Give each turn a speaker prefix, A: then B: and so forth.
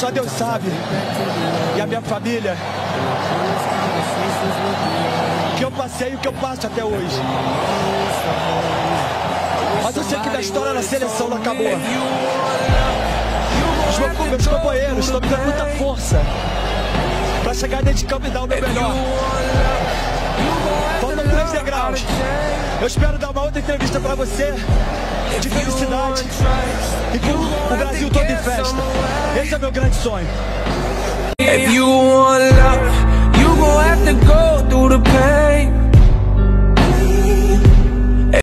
A: Só Deus sabe. E a minha família. O que eu passei e o que eu passo até hoje. Mas eu sei que minha história na seleção não acabou. Os meus companheiros estão me dando muita força para chegar dentro de campo e dar o meu melhor. Faltam 3 degraus. Eu espero dar uma outra entrevista para você de felicidade e com o Brasil todo em festa. Esse é meu grande sonho.